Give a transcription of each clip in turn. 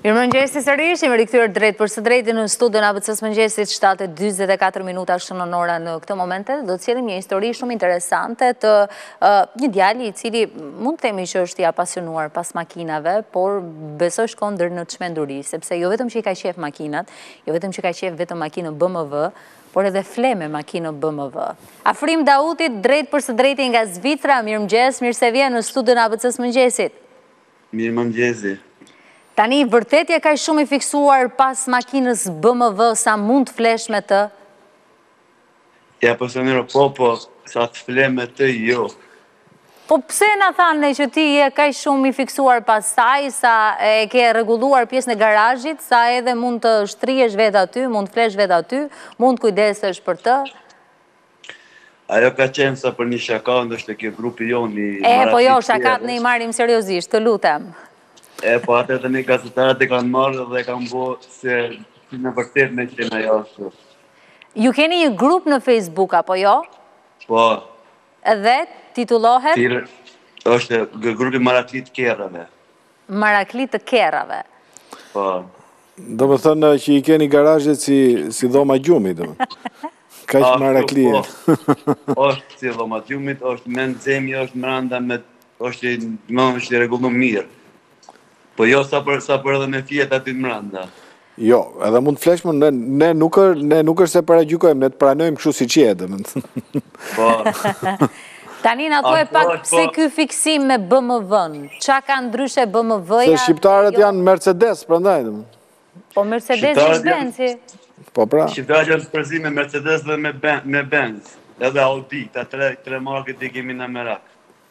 Mirëmëngjesi sërish, jemi rikthyer drejt për së drejti në studion ABC-s mëngjesit 7:44 minuta shënon ora në këtë momente. Do të sjellim një histori shumë interesante të një djali i cili mund të themi që është i apasionuar pas makinave, por besoj shkon deri në çmenduri, sepse jo vetëm që i ka qef makinat, jo vetëm që ka qef vetëm makinën BMW, por edhe fle me makinën BMW. Afrim Dautit, drejt për së drejti nga Zvicra. Mirëmëngjes, mirë se vjen në studion ABC-s mëngjesit. Mirëmëngjesi. Tani, vërtetja ka shumë i fiksuar pas makinës BMW, sa mund të flesh me të? Ja, personero, po, sa të fle me të, jo. Po pse na thanë që ti je ka shumë i fiksuar pas saj, sa e ke rregulluar pjesën e garazhit, sa edhe mund të shtrihesh vetë aty, mund të flesh vetë aty, mund të kujdesesh për të? Ajo ka qenë sa për një shaka, ndoshta kjo grupi joni... Po jo, shakat ne i marrim seriozisht, të lutem. Po atë të një gazetarët e kanë marrë dhe kanë bo se në vërtet me qenë ajo ashtu. Ju keni një grup në Facebook, apo jo? Po. Edhe titullohet? është grupi Maraklit Kerrave. Maraklit të Kerrave. Po. Do më thënë që i keni garazhet si dhoma gjumit, ka që Maraklit. është si dhoma gjumit, është me nëzemi, është mëranda, është i regullu mirë. Po jo sa për edhe me fjet aty në mranda. Jo, edhe mund të fleshmë, ne nuk është se paragjykojmë, ne të pranojmë kështu si qetë. Po. Tani na thuaj pak pse ky fiksim me BMW-n. Qa ka ndryshe BMW-ja? Se shqiptarët janë Mercedes, prandaj. Po Mercedes Benzi. Po pra. Shqiptarët janë shpërzi me Mercedes dhe me Benz. Edhe Audi, ta tre market i kemi në merak.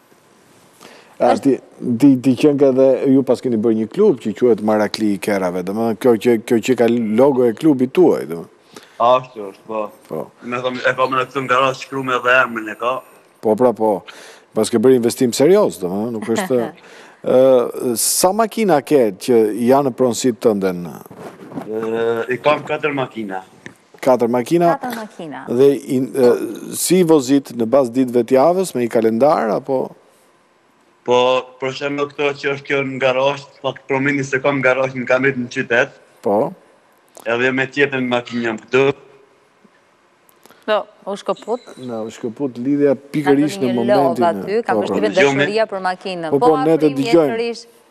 Ti qenë ka dhe ju pas keni bërë një klub që quhet Marakli i Kerrave, dhe më kjo që ka logo e klubit tuaj, dhe më. Ashtu është, po. Me thëmë, e ka më në këtë nga rasë shkru me dhe emrin e ka. Po, pra, po. Pas ke bërë investim serios, dhe më, nuk është... Sa makina ke që janë në pronësit të ndën? I kam 4 makina. 4 makina? 4 makina. Dhe si vozit në bas ditëve t'javës, me i kalendar, apo... Po, për shemë këto që është kjo në garazh, pak promeni se kam garazh në kamrit në qytet. Po. Edhe me tjetën makinë jam këtu. No, u shkëput? No, u shkëput lidhja pikërish në momentin. Ka një log aty, ka përshtypje dashuria për makinën. Po, ne të dëgjojmë.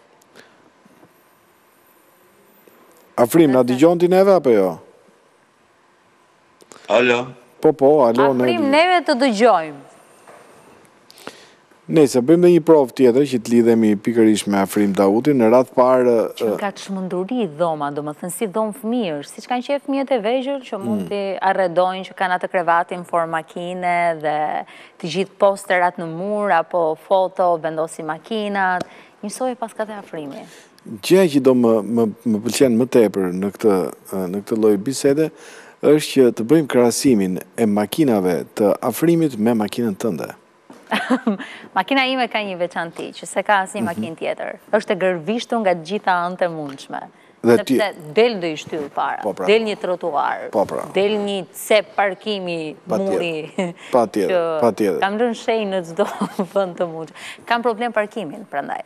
Afrim, na dëgjon ti neve, apo jo? Alo? Po, alo. Afrim, neve të dëgjojmë. Nëse bëjmë dhe një provë tjetër që të lidhemi pikërish me Afrim Dautin, në radhë parë... Që ka të shmënduri dhoma, do më thënë si dhomë fëmijësh, si që kanë qef fëmijët e vegjër, që mund të arredojnë që kanë atë krevatin formë makine dhe të gjithë posterat në mur, apo foto, vendosi makinat, njësoj pas ka të Afrimi. Gjë që do më pëlqen më tepër në këtë lloj bisede, është që të bëjmë krahasimin e makinave të Afrimit me makinën tënde. Makina ime ka një veçanti, që se ka asnjë makinë tjetër. Është e gërvishtur nga gjitha anët e mundshme. Sepse del do i shtyll para, del një trotuar, del një cep parkimi, muri. Patjetër. Kam rënë shenjë në çdo vend të mundshëm. Kam problem parkimin, prandaj.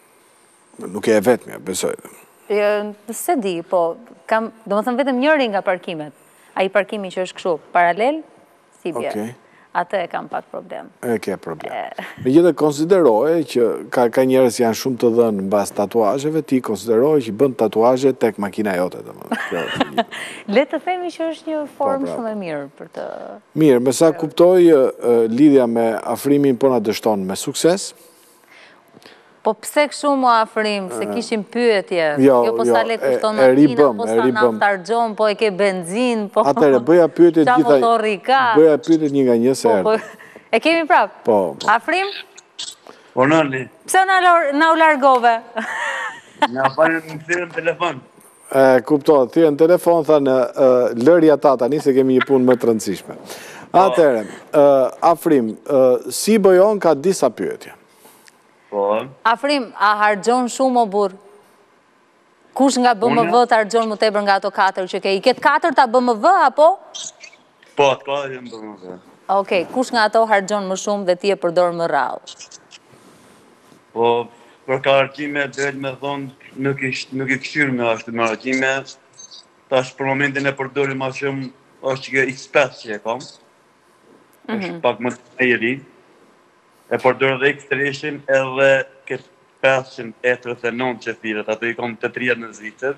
Nuk e vetmja, besoj. Se di, po, domethënë vetëm njëri nga parkimet. Ai parkimi që është kështu, paralel, si bie. Atë e kam pak problem. E ke problem. Me gjithë konsideroj që ka njerëz janë shumë të dhënë në bas tatuazheve, ti konsideroj që bën tatuazhe tek makina jote. Le të themi që është një formë shumë e mirë për të... Mirë, me sa kuptoj, lidhja me Afrimin po na dështon me sukses. Po pse kështu mu Afrim, se kishim pyetje, jo po sa le kushton makina, po sa naftë argjon, po e ke benzin, po... Atere, bëja pyetje qa motori ka... Bëja pyetje një nga një se erë. E kemi prap? Po. Afrim? Po nëli. Pse na u largove? Na falë në thirën telefon. Kupto, thirën telefon, thanë, lërja ta tani se kemi një punë më të rëndësishme. Atere, Afrim, si bëjon ka disa pyetje. Afrim, a hargjon shumë o burë? Kush nga BMW të hargjon më tepër nga ato 4 që ke? I ketë 4 ta BMW, apo? Po, të 4 jenë BMW. Okej, kush nga ato hargjon më shumë dhe ti e përdor më rrallë? Po, për karqime, drejt me thonë, nuk i këshyrë me ashtë me karqime, tash për momentin e përdori ma shumë, është që X5 që e kam, është pak më të e ri, e përdori dhe X3 edhe këtë 539 që thirët, ato i kam të 3 në Zvicër,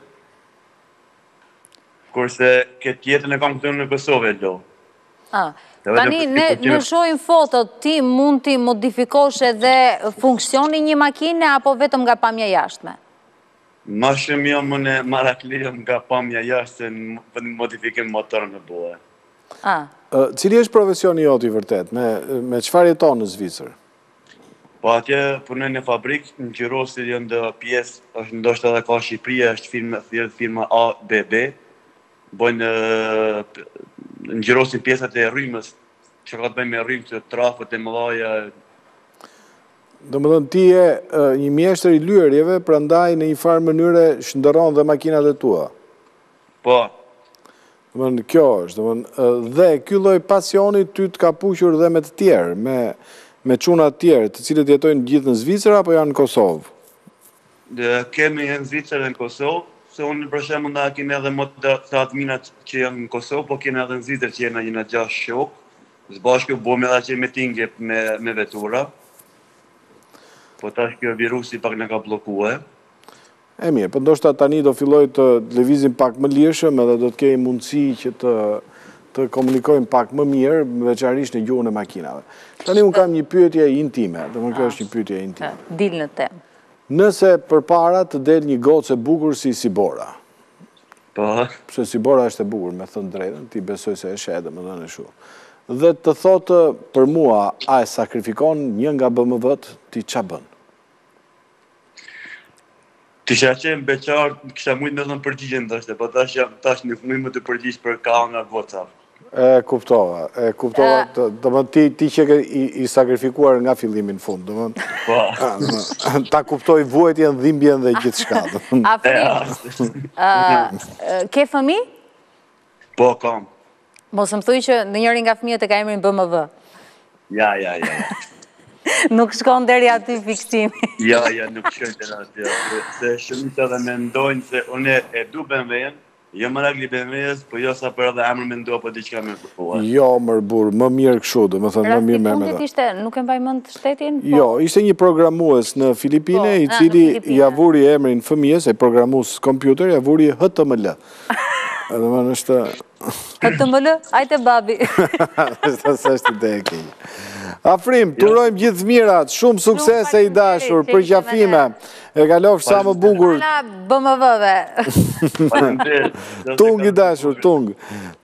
kurse këtë jetën e kam këtu në Kosovë e lo. Tani, në shojnë fotot, ti mund t'i modifikosh edhe funksioni një makine, apo vetëm nga pamja jashtme? Ma shumë jo më në maraklirëm nga pamja jashtë, se në modifikim motorën në bue. Cili është profesioni joti vërtet? Me qëfar jeton në Zvicër? Po atje punoj në fabrikë, në Gjirosi janë dhe pjesë, është ndoshtë edhe ka Shqipëria, është firma ABB, bojnë në Gjirosi pjesët e rrymës, që ka të bëjmë me rrymë, që trafët e mëdhaja. Do më dhënë ti e një mjeshtër i lyerjeve, prandaj në një farë mënyre shëndëron dhe makinat e tua. Po. Do më dhënë kjo është, dhe ky lloj pasioni ty të ka pushur dhe me të tjerë, me çuna të tjerë, të cilët jetojnë gjithë në Zvicër apo janë në Kosovë? Kemi në Zvicër dhe në Kosovë, se unë për shembull nda kemi edhe më të adminat që janë në Kosovë, po kemi edhe në Zvicër që jena 6 shok, së bashku bëmë edhe që meetinge me vetura, po tash kjo virusi pak në ka blokue. E mirë, për ndoshta tani do filloj të lëvizim pak më lirshëm edhe do të kemi mundësi që të komunikojmë pak më mirë, veçanërisht në gjuhën e makinave. Tani unë kam një pyetje intime, domethënë kjo është një pyetje intime. Dil në temë. Nëse përpara të del një gocë e bukur si Sibora. Po. Pse Sibora është e bukur, me thënë drejtën, ti besoj se e sheh, domethënë shu. Dhe të thotë për mua, a e sakrifikon një nga BMW-t, ti ç'a bën? Kisha qenë beqar, kisha mujtë me thënë përgjigjen ndështë, po tash nuk mujtë më të përgjigj për ka nga voca. E kuptova, ti që i sakrifikuar nga fillimin fund, ta kuptoj vuajtjen, dhimbjen dhe gjithë shka. Afrim, ke fëmi? Po, kam. Mos më thuj që në njëri nga fëmijët e ka emrin BMW. Ja. Nuk shkon deri aty fiksimi. Ja, nuk shkon deri aty. Se shumë të dhe me ndojnë se unë e du BMW-n, jo më ragli BMW-s, po jo sa për edhe emër me ndoa, po diqka me përpua. Jo, mërbur, më mirë këshu, do më thënë më mirë me me Rasti fundit ishte, nuk e mbaj mend shtetin? Jo, ishte një programues në Filipine, i cili javuri emrin fëmijës, e programues kompjuter, javuri HTML. Edhe më nështë... HTML? Ajte babi. Së është të e kej. Afrim, turojmë gjithë mirat, shumë sukses e i dashur, për qafime, e kalofsh sa më bukur. BMW-ve. Tung i dashur, tung.